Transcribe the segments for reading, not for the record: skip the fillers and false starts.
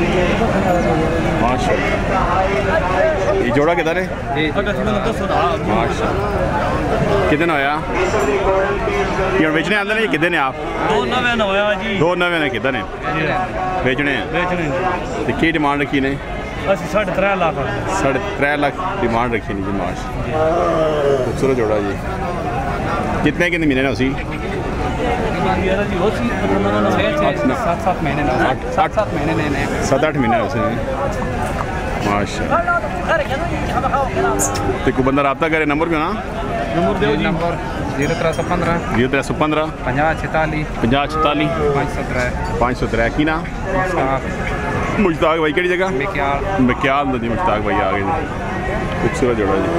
माशाल्लाह। ये जोड़ा किधर है? माशाल्लाह। कितने होया? ये बेचने आंदे ने कितने आप? 290 होया जी। 290 ने कितने? बेचने हैं। तो की डिमांड रखी ने? 3.5 लाख। 3.5 लाख डिमांड रखी नहीं जी माशाल्लाह। खूबसूरत जोड़ा जी। कितने कितने महीने ना उसी? 7 महीने 7 महीने 7-8 महीने उसे माशाल्लाह। तो कोई बंदा रब्ता करे नंबर पे ना? नंबर दो जी। नंबर 0315 0315 5046 5046 513 की ना? मुश्ताक भाई केड़ी जगह? मक्याल जी। मुश्ताक भाई आ गए जी। खूबसूरत जोड़ा जी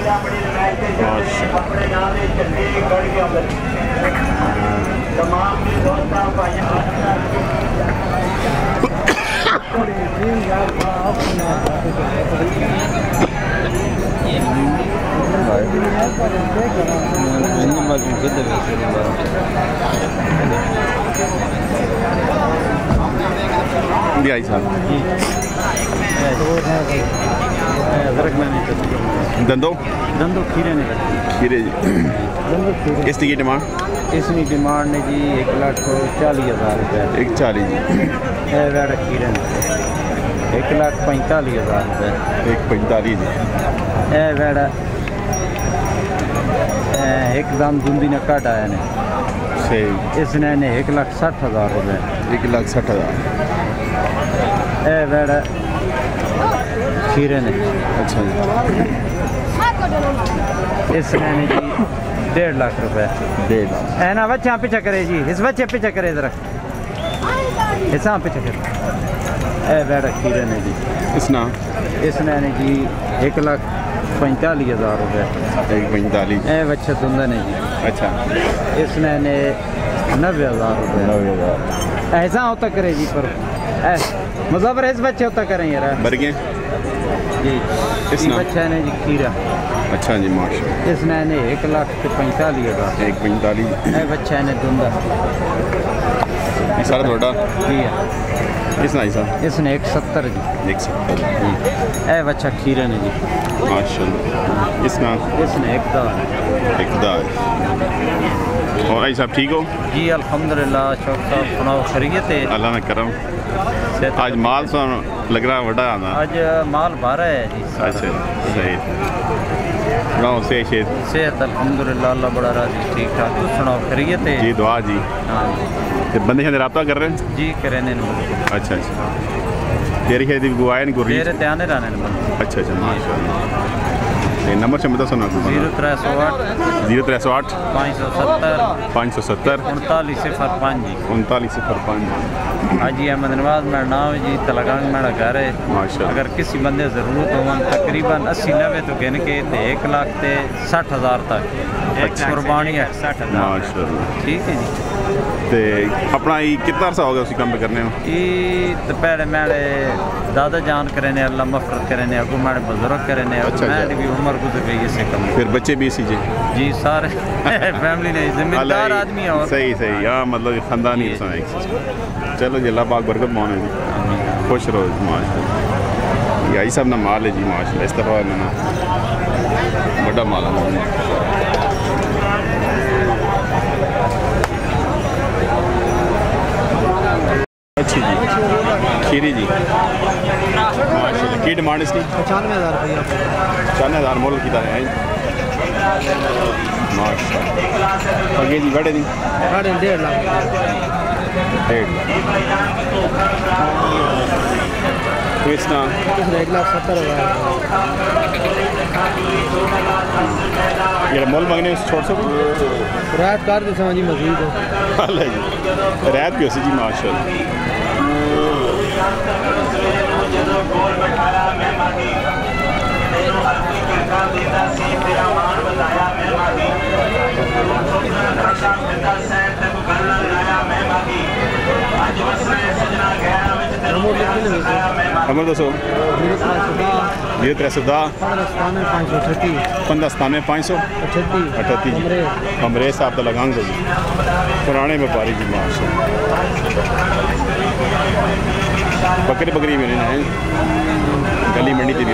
आई साहब। दंदो खीरे ने खीरे जी। इसकी डिमांड? इसकी डिमांड ने जी 1,40,000 रुपये। 1,40 जी। खीरे ने 1,45,000 रुपये। 1,45 जी। एकदम धुंधी ने कट आया ने सही। इसने 1,60,000 रुपये। 1,60,000। खीरे ने अच्छा जी। इसने जी 1.5 लाख रुपये। 1.5 लाख है ना। बच्चा पीछा करे जी। इस बच्चे पीछा करे जरा। ऐसा पीछा करे। बेड़ा खीरे ने जी। इसने जी 1,45,000 रुपये। 1,45। बच्चे सुंदर ने जी। अच्छा। इसने 90,000 रुपये। 90,000 ऐसा होता करे जी। पर मुजफ्फर इस बच्चे होता करें यार बर्गे जी। इस बच्चा ने जी खीरा। अच्छा जी माशाल्लाह। इसने 1,45,000। 1,45। बच्चा ने धुंधा सारा थोड़ा जी। इसने 170 जी। 170 जी। बच्चा खीरा ने जी माशाल्लाह। इसने 1,000। और आई साहब ठीक हो जी? अल्हम्दुलिल्लाह। शौक साहब सुनाओ खैरियत है? अल्लाह ने करम। आज माल लग रहा बड़ा आना। आज माल 12 है जी। अच्छा सही। सेहत अल्हम्दुलिल्लाह अल्लाह बड़ा राजी ठीक ठाक। तुम सुनाओ खैरियत है जी? दुआ जी। हाँ तो बंदे से रब्ता कर रहे हैं जी? करें। अच्छा अच्छा। तेरी खेती गुआए नहीं गुरी तेरे ध्यान रहने। अच्छा अच्छा माशाल्लाह। नंबर से बता सुना 0308 0308 570 3905 जी। 3905 हाजी अहमद नवाज मेरा नाम है जी। तलगांग मेरा घर है माशाल्लाह। अगर किसी बंदे ज़रूरत हो तकरीबन 80-90 तो गिन के 1,60,000 तक कुर्बानी है 60,000 माशाल्लाह। ठीक है जी। ते अपना कितना अर्सा हो गया उसी काम पे करने में? तो पहले मेरे दादा जान करे ने अल्लाह मफरत करे ने अगू मेरे बुजुर्ग करे ने। अच्छा, मेरी भी उम्र गुजर गई इसे कम। फिर बच्चे भी इसी जी सारे फैमिली ने जिम्मेदार आदमी और सही सही। हाँ मतलब खानदानी इंसान एक चलो जी। अल्लाह पाक बरकत माने जी। खुश रहो माशाल्लाह। यही सब ना माल है जी माशाल्लाह। इस तरह ना बड़ा माल है। अच्छी जी खीरी जी माशाल्लाह। की डिमांड इसकी? 95,000 रुपये। 95,000 मोल की तरह है माशाल्लाह। आगे जी बड़े नहीं 1.5 लाख। 1.5 लाख। तो इसका 1,70,000। ये मोल मांगने छोड़ सको रात कार दे समझी मजीद हो। अल्लाह जी रात भी उसी जी माशाल्लाह। नंबर दसो 0310 15 538 कमरे साहब तो लगांग जी पुराने व्यापारी जी माशाल्लाह। बकरी बकरी भी नहीं है गली मंडी थी भी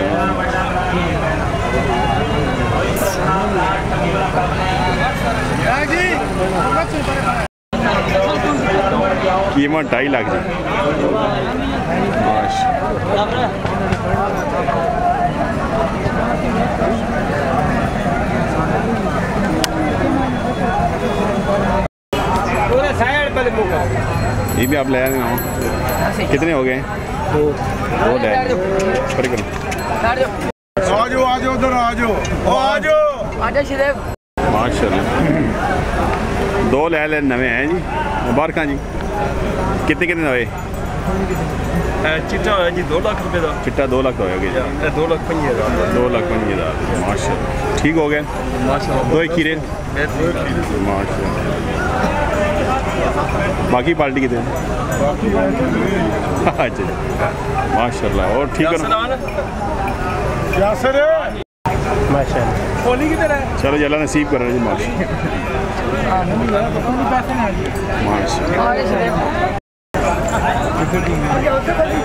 कीमत 2.5 लाख जी ये भी आप ले आए हो कितने हो गए वो ले आए उधर माशाल्लाह 2 ले नवे हैं जी मुबारक जी कितने कितने नवे चिट्टा है जी 2 लाख रुपए का चिट्टा 2 लाख होएगा जी 2,05,000 माशाल्लाह ठीक हो गए माशाल्लाह 2 खीरे माशाल्लाह बाकी पार्टी कितने अच्छा माशाल्लाह और ठीक है चलो जल्ला नसीब करो जी माशाल्लाह